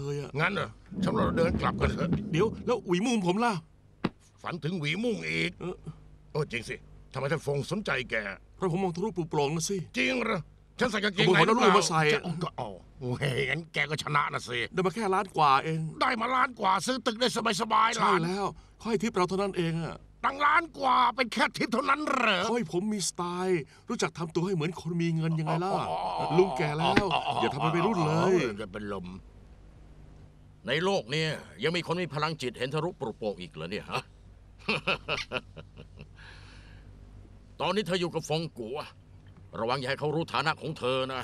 เลยอะงั้นเหรอฉันเราเดินกลับกันเถอะเดี๋ยวแล้วหวีมุมผมล่ะฝันถึงหวีมุ่งอีกโอ้จริงสิทำไมท่านฟงสนใจแกเพราะผมมองทะลุปลุกโปร่งนะสิจริงเหรอฉันใส่กางเกงในแล้วลูกมาใส่ก็เอาโอ้ยงั้นแกก็ชนะนะสิได้มาแค่ล้านกว่าเองได้มาล้านกว่าซื้อตึกได้สบายๆใช่แล้วเขาให้ทิปเราเท่านั้นเองอะตั้งล้านกว่าเป็นแค่ทิปเท่านั้นเหรอเขาให้ผมมีสไตล์รู้จักทำตัวให้เหมือนคนมีเงินยังไงล่ะลุงแก่แล้วอย่าทำเป็นรุ่นเลยจะเป็นลมในโลกนี้ยังมีคนมีพลังจิตเห็นทะลุปลุกโปร่งอีกเหรอเนี่ยฮะ ตอนนี้เธออยู่กับฟงกัวระวังอย่าให้เขารู้ฐานะของเธอนะ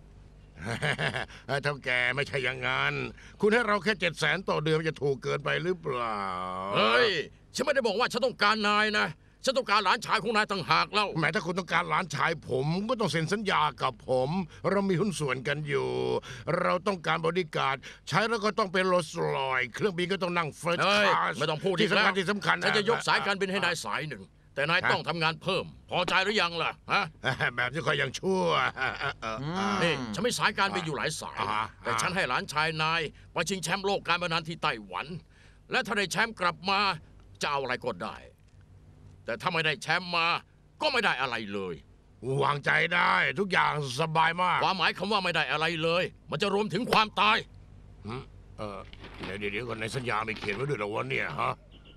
เท่าแกไม่ใช่อย่างนั้นคุณให้เราแค่700,000ต่อเดือนจะถูกเกินไปหรือเปล่าเฮ้ยฉันไม่ได้บอกว่าฉันต้องการนายนะฉันต้องการหลานชายของนายต่างหากเล่าแม้ถ้าคุณต้องการหลานชายผมก็ต้องเซ็นสัญญากับผมเรามีหุ้นส่วนกันอยู่เราต้องการบริการใช้แล้วก็ต้องเป็นโรลส์รอยซ์เครื่องบินก็ต้องนั่งเฟิร์สคลาสไม่ต้องพูดที่สำคัญฉันจะยกสายการบินให้นายสายหนึ่งแต่นายต้องทำงานเพิ่มพอใจหรือยังล่ะฮะแบบนี้ก็ยังชั่วนี่ฉันไม่สายการบินอยู่หลายสายแต่ฉันให้หลานชายนายไปชิงแชมป์โลกการพนันที่ไต้หวันและถ้าได้แชมป์กลับมาจะเอาอะไรก็ได้แต่ถ้าไม่ได้แชมป์มาก็ไม่ได้อะไรเลยวางใจได้ทุกอย่างสบายมากความหมายคำว่าไม่ได้อะไรเลยมันจะรวมถึงความตายเดี๋ยวก่อนในสัญญาไม่เขียนไว้ด้วยหรอวะเนี่ยฮะ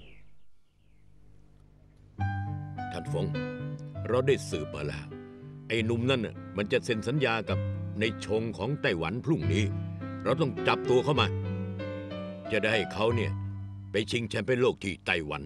ท่านฟงเราได้สืบมาแล้วไอ้หนุ่มนั่นน่ะมันจะเซ็นสัญญากับในชงของไต้หวันพรุ่งนี้เราต้องจับตัวเขามาจะได้ให้เขาเนี่ยไปชิงแชมป์เป็นโลกที่ไต้หวัน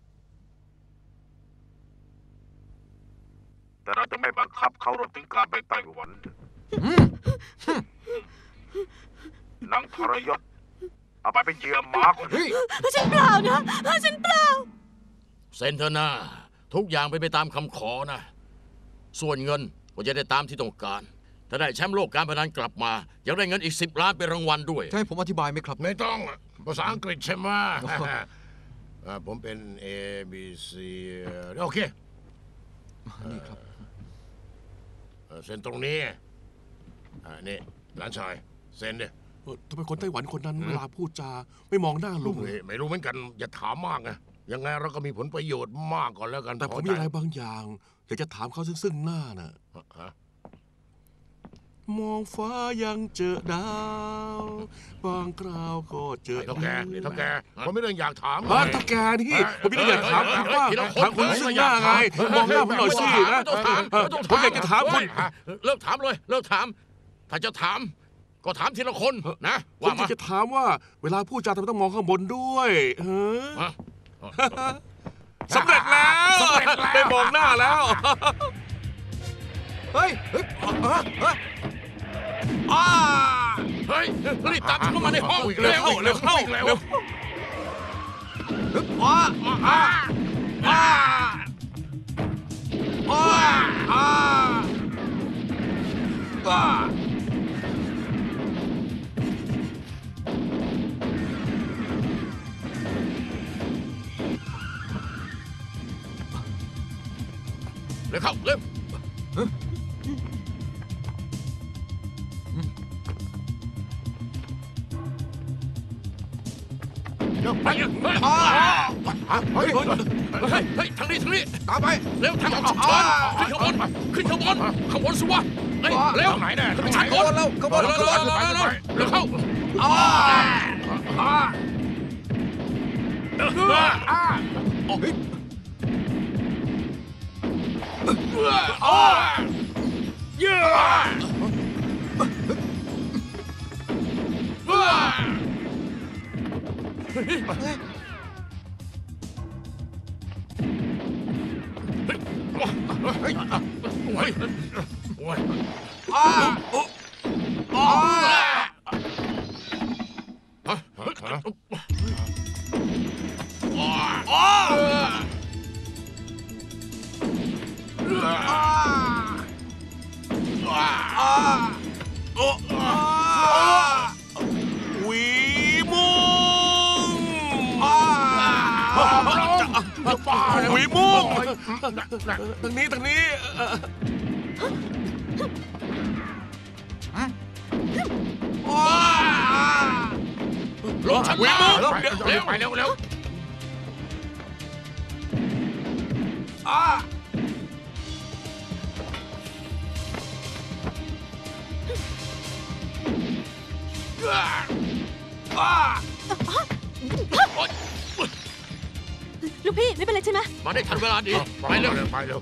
แต่เราจะไม่บังคับเขารวมถึงการไปไต้หวันนังทรยศเอาไปเป็นเหยื่อหมาคนนี้ฉันเปล่านะฉันเปล่าเซนเทนาทุกอย่างไปตามคำขอนะส่วนเงินก็จะได้ตามที่ต้องการถ้าได้แชมป์โลกการพนันกลับมายังได้เงินอีก10 ล้านเป็นรางวัลด้วยจะให้ผมอธิบายไหมครับไม่ต้องภาษาอังกฤษใช่ไหมผมเป็น A B C โอเคนี่ครับเซ็นตรงนี้นี่หลานชายเซ็นดิทำไมคนไต้หวันคนนั้นเวลาพูดจาไม่มองหน้าลุงไม่รู้เหมือนกันอย่าถามมากไงยังไงเราก็มีผลประโยชน์มากก่อนแล้วกันแต่ผมมีอะไรบางอย่างอยากจะถามเขาซึ่งหน้าน่ะมองฟ้ายังเจอดาวบางคราวก็เจอเท่าแกผมไม่เรื่องอยากถามเท่าแกนี่ผมไม่ได้อยากถามคุณว่าถามคุณซึ่งหน้าไงมองหน้าผมหน่อยสินะผมอยากจะถามคุณเลิกถามเลยเลิกถามถ้าจะถามก็ถามทีละคนนะผมจะถามว่าเวลาพูดจาทำไมต้องมองข้างบนด้วยสำเร็จแล้วได้มองหน้าแล้วเฮ้ยรีบตามฉันเข้ามาในห้องเร็วเข้าเร็วไปเฮ้ยทางนี้ตามไปเร็วทางออกฉุกเฉินขึ้นข้างบนสิวะเร็วไหนเนี่ยไม่ใช่คนเร็วเข้าหวีม่วงทางนี้ฉันหวีมามุ่งเร็วไปเร็วเร็วอ่าลูกพี่ไม่เป็นไรใช่ไหมมาได้ทันเวลาดีไปเร็วไปเร็ว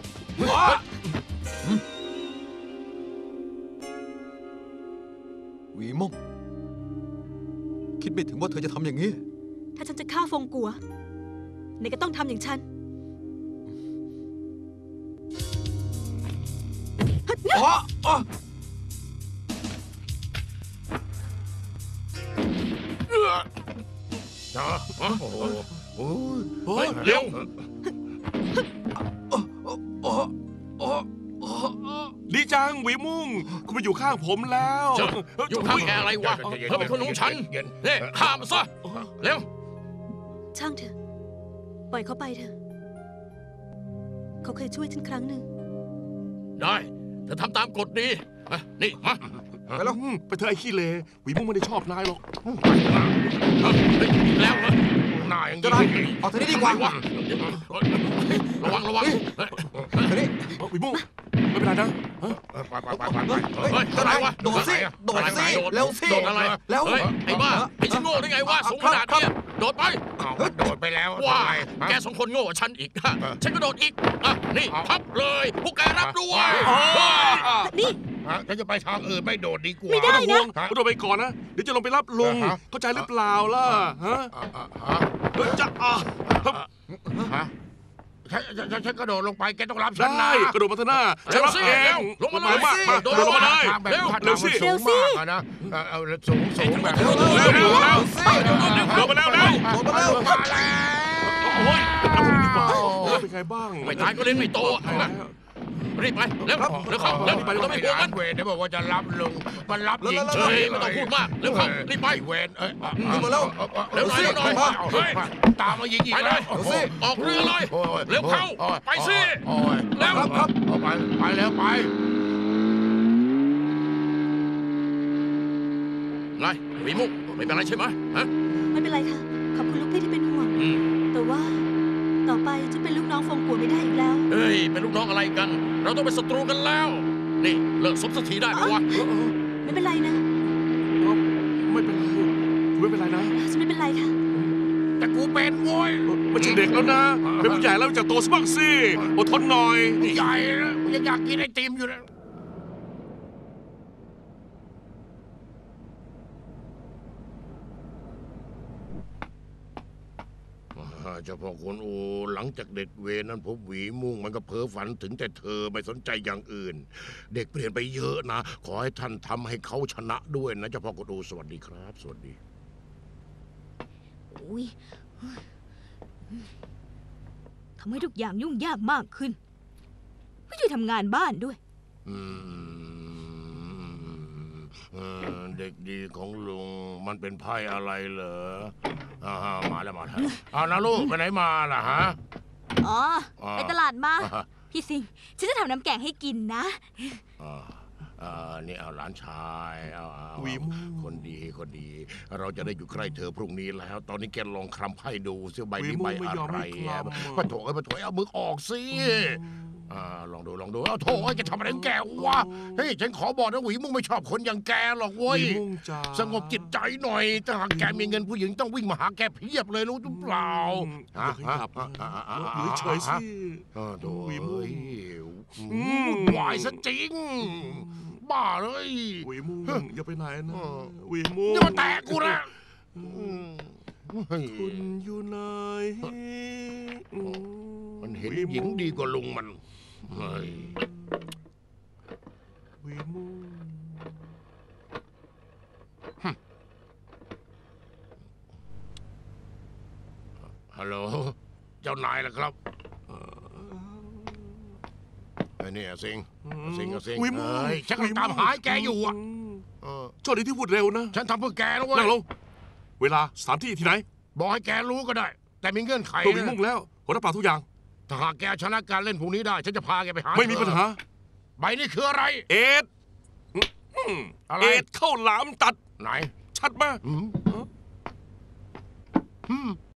หวีม่งคิดไม่ถึงว่าเธอจะทำอย่างนี้ถ้าฉันจะฆ่าฟงกัวไหนก็ต้องทำอย่างฉันโอ้โหโอ้ยเฮ้ยเร็วดีจังหวีมุ่งคุณมาอยู่ข้างผมแล้วเจ้าอยู่ข้างแกอะไรวะเธอเป็นคนของฉันนี่ข้ามซะเร็วช่างเถอะปล่อยเขาไปเถอะเขาเคยช่วยฉันครั้งหนึ่งได้เธอทำตามกฎดีนี่มาไปแล้วไปเถอะไอ้ขี้เลหวีมุ่งไม่ได้ชอบนายหรอกแล้วเหรอหน้าอย่างจะได้เอาเธอนี่ดีกว่าระวังระวังเธอนี่หวีมุ่งไม่เป็นไรนะไปเฮ้ยอะไรวะโดดสิโดดสิเร็วสิโดดอะไรแล้วเฮ้ยไอ้บ้าไอ้ฉันโง่ได้ไงวะสูงขนาดเนี้ยโดดไปโดดไปแล้วว้าแกสองคนโง่กว่าฉันอีกฉันก็โดดอีกนี่พับเลยพวกแกรับด้วยนี่ฉันจะไปทางอื่นไม่โดดดีกว่าไม่ได้นะก็โดดไปก่อนนะเดี๋ยวจะลงไปรับลุงเข้าใจหรือเปล่าล่ะฮะจะฉันกระโดดลงไปแกต้องรับฉันนะได้กระโดดมาเถอะหน้าฉันรับเองโดดลงมาเลยเร็วสิสูงมากนะเอาสูงแบบเร็วโดดมาแล้วโดดมาแล้วมาแล้วโอ้ยเอาไปดีกว่าเป็นไงบ้างไม่ตายก็เล่นไม่โตรีบไปเร็วเร็วเข้าเร็วไปต้องไม่พูดกันเวรได้บอกว่าจะรับลุงมันรับหญิงเฮ้ยไม่ต้องพูดมากเร็วเข้ารีบไปเวรมาแล้วเร็วหน่อยเฮ้ยตามมายิงอีกไปเลแล้วยออกเรือเลยเร็วเข้าไปสิเร็วครับไปแล้วไปไรวีมุกไม่เป็นไรใช่ไหมฮะไม่เป็นไรค่ะขอบคุณลูกพี่ที่เป็นห่วงแต่ว่าต่อไปจะเป็นลูกน้องฟงกัวไม่ได้อีกแล้วเฮ้ยเป็นลูกน้องอะไรกัน เราต้องเป็นศัตรูกันแล้วนี่เลิกสมสักทีได้ไหมวะไม่เป็นไรนะไม่เป็นไรไม่เป็นไรนะฉันไม่เป็นไรค่ะแต่กูเป็นโว้ยไม่ใช่เด็กแล้วนะเป็นผู้ใหญ่แล้วจะโตสักบ้างสิอดทนหน่อยใหญ่แล้วยังอยากกินไอติมอยู่นะเจ้าพ่อคุณอูหลังจากเด็กเวรนั้นพบหวีมุ่งมันก็เพ้อฝันถึงแต่เธอไม่สนใจอย่างอื่น เด็กเปลี่ยนไปเยอะนะ ขอให้ท่านทำให้เขาชนะด้วยนะเจ้าพ่อคุณอูสวัสดีครับ สวัสดีอุ้ยทำให้ทุกอย่างยุ่งยากมากขึ้นไม่ช่วยทำงานบ้านด้วยเด็กดีของลุงมันเป็นไพ่อะไรเหรอมาแล้วเอานะลูกไปไหนมาล่ะฮะอ๋อ ไปตลาดมาอ่าพี่สิงห์ฉันจะทำน้ำแกงให้กินนะนี่เอาหลานชายเอาหวีมุ่งคนดีคนดี เราจะได้อยู่ใกล้เธอพรุ่งนี้แล้ว ตอนนี้แกลองคลำไพ่ดูซิใบนี้ใบอะไรปะโถเอามือออกสิลองดูเอาโถแกทำอะไรของแกวะเฮ้ยฉันขอบอกนะหวีมุ่งไม่ชอบคนอย่างแกหรอกเว้ยหวีมุ่งจ้าสงบจิตใจหน่อยถ้าหากแกมีเงินผู้หญิงต้องวิ่งมาหาแกเพียบเลยรู้หรือเปล่าอย่าขยับอยู่เฉยๆสิโถ่หวีมุ่งวายซะจริง บ้าเลยหวีมุ่งอย่าไปไหนนะหวีมุ่งอย่ามาแตะกูนะคุณอยู่ไหนมันเห็นหญิงดีกว่าลุงมันเฮ้ยหวีมุ่งฮัลโหลเจ้านายล่ะครับไอ้นี่สิงหวีมุ่งเฮ้ยฉันกำลังตามหาแกอยู่อ่ะโชคดีที่พูดเร็วนะฉันทำเพื่อแกแล้วเว้ยนั่งลงเวลาสถานที่ที่ไหนบอกให้แกรู้ก็ได้ แต่มีเงื่อนไขตัวหวีมุ่งแล้วผมรับปากทุกอย่างถ้าหากแกชนะการเล่นพรุ่งนี้ได้ ฉันจะพาแกไปหาไม่มีปัญหาใบนี้คืออะไรเอ็ดอะไรเอ็ดเข้าหลามตัดไหนชัดมากอืมอืม